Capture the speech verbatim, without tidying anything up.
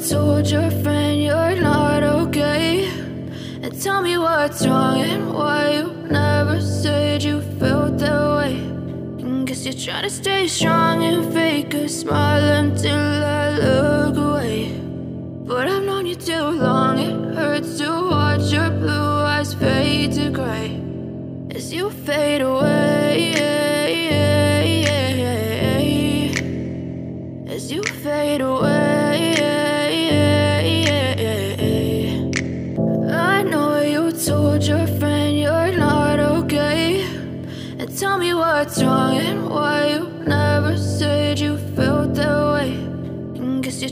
told your friend you're not okay, and tell me what's wrong and why you never said you felt that way. And guess you're trying to stay strong and fake a smile until I look away. But I've known you too long, it hurts to watch your blue eyes fade to gray as you fade away, as you fade away. I know you told your friend you're not okay, and tell me what's wrong and why you never said you felt